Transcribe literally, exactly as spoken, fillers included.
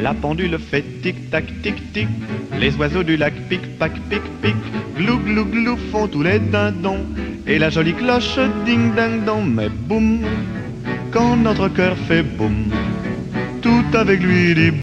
La pendule fait tic-tac, tic-tic. Les oiseaux du lac pic-pac, pic-pic. Glou, glou, glou font tous les dindons. Et la jolie cloche ding-ding-dong. Mais boum, quand notre cœur fait boum, tout avec lui dit